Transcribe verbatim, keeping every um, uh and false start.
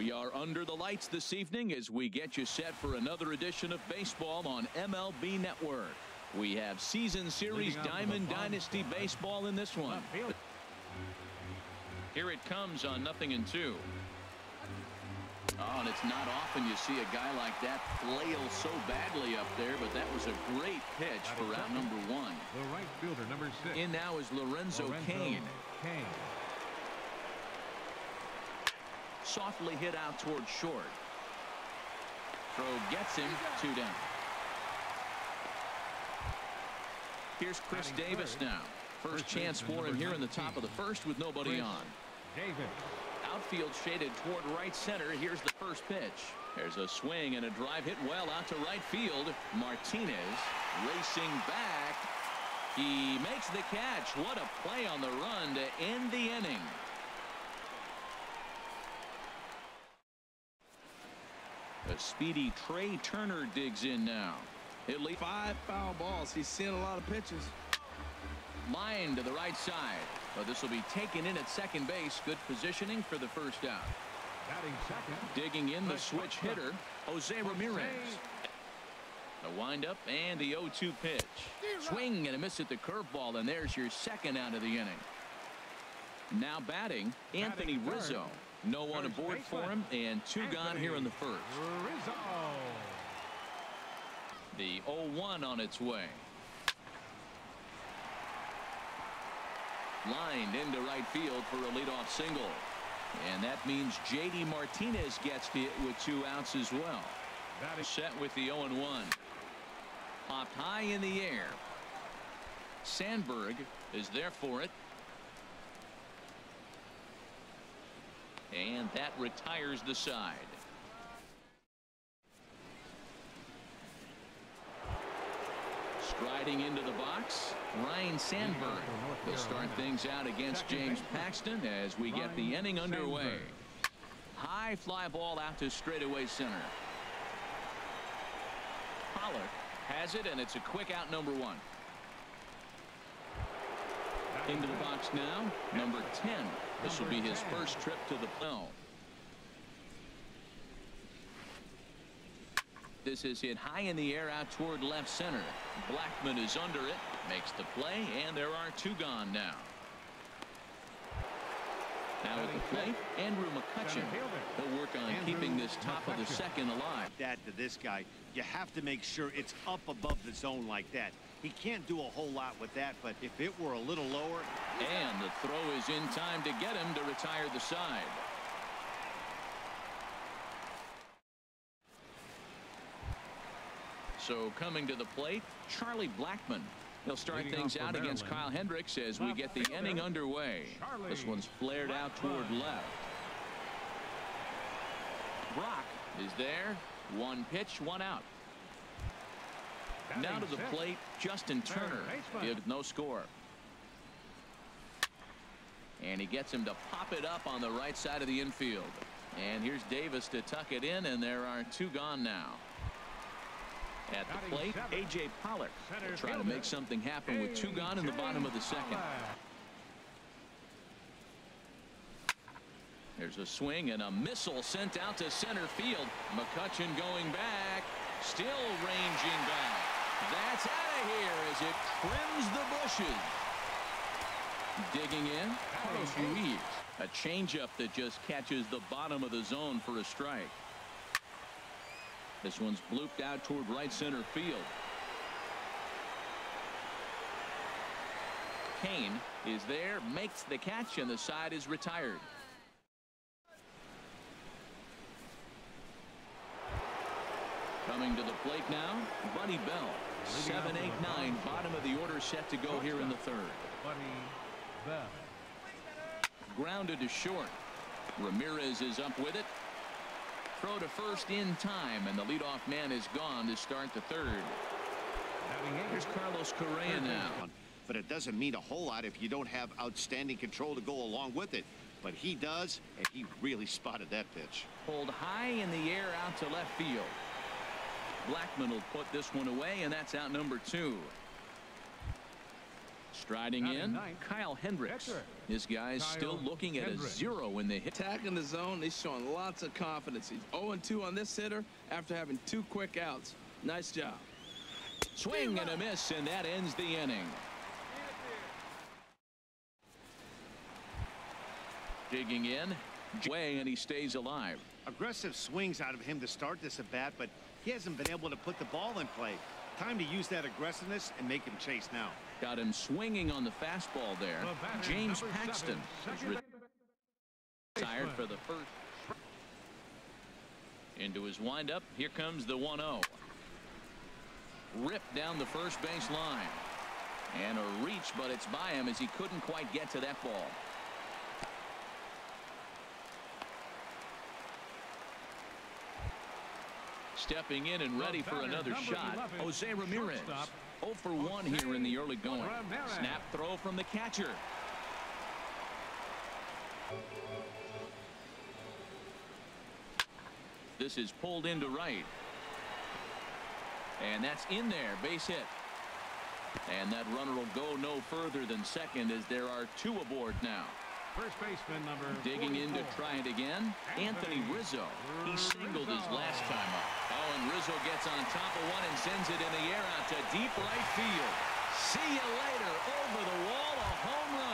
We are under the lights this evening as we get you set for another edition of baseball on M L B Network. We have season series Diamond Dynasty baseball in this one. Here it comes on nothing and two. Oh, and it's not often you see a guy like that flail so badly up there, but that was a great pitch for out number one. The right fielder, number six. In now is Lorenzo, Lorenzo Cain. Cain. Softly hit out towards short. Throw gets him two down. Here's Chris Davis now. First chance for him here in the top of the first with nobody on. Davis. Outfield shaded toward right center. Here's the first pitch. There's a swing and a drive hit well out to right field. Martinez racing back. He makes the catch. What a play on the run to end the inning. A speedy Trey Turner digs in now. He'll leave five foul balls. He's seeing a lot of pitches. Line to the right side. But this will be taken in at second base. Good positioning for the first out. Batting second. Digging in the switch hitter, Jose Ramirez. A windup and the oh two pitch. Swing and a miss at the curveball, and there's your second out of the inning. Now batting, Anthony Rizzo. No one aboard for him, and two gone here in the first. Rizzo. The oh one on its way. Lined into right field for a leadoff single. And that means J D Martinez gets hit with two outs as well. That is set with the oh and one. Popped high in the air. Sandberg is there for it. And that retires the side. Striding into the box, Ryne Sandberg. He'll start things out against James Paxton as we get the inning underway. High fly ball out to straightaway center. Pollock has it, and it's a quick out, number one. Into the box now, number ten. This will be his first trip to the plate. This is hit high in the air out toward left center. Blackmon is under it, makes the play, and there are two gone now. Now at the plate, Andrew McCutchen. He'll work on keeping this top of the second alive. That to this guy, you have to make sure it's up above the zone like that. He can't do a whole lot with that, but if it were a little lower. And the throw is in time to get him to retire the side. So coming to the plate, Charlie Blackmon. He'll start Leading things out Maryland. against Kyle Hendricks as we get the inning underway. Charlie This one's flared out toward left. Brock is there. One pitch, one out. Now to the plate, Justin Turner. With no score. And he gets him to pop it up on the right side of the infield. And here's Davis to tuck it in, and there are two gone now. At the plate, A J Pollock will try to make something happen with two gone in the bottom of the second. There's a swing and a missile sent out to center field. McCutchen going back, still ranging back. That's out of here as it trims the bushes. Digging in, Carlos Ruiz. A changeup that just catches the bottom of the zone for a strike. This one's blooped out toward right center field. Cain is there, makes the catch, and the side is retired. Coming to the plate now, Buddy Bell. seven eight nine, bottom of the order set to go here in the third. Buddy Bell. Grounded to short. Ramirez is up with it. Throw to first in time, and the leadoff man is gone to start the third. Here's Carlos Correa now. But it doesn't mean a whole lot if you don't have outstanding control to go along with it. But he does, and he really spotted that pitch. Pulled high in the air out to left field. Blackmon will put this one away, and that's out number two. Striding in, Kyle Hendricks. This guy's still looking at a zero in the hit. Attacking the zone, he's showing lots of confidence. He's oh and two on this hitter after having two quick outs. Nice job. Swing and a miss, and that ends the inning. Digging in, way, and he stays alive. Aggressive swings out of him to start this at bat, but he hasn't been able to put the ball in play. Time to use that aggressiveness and make him chase now. Got him swinging on the fastball there. The James number Paxton seven, is retired for the first. Into his windup. Here comes the one oh. Ripped down the first base line. And a reach, but it's by him as he couldn't quite get to that ball. Stepping in and ready for another shot, Jose Ramirez. oh for one here in the early going. Snap throw from the catcher. This is pulled into right. And that's in there, base hit. And that runner will go no further than second as there are two aboard now. First baseman number Digging in to try it again, Anthony Rizzo. He singled his last time up. Oh, and Rizzo gets on top of one and sends it in the air out to deep right field. See you later. Over the wall, a home run.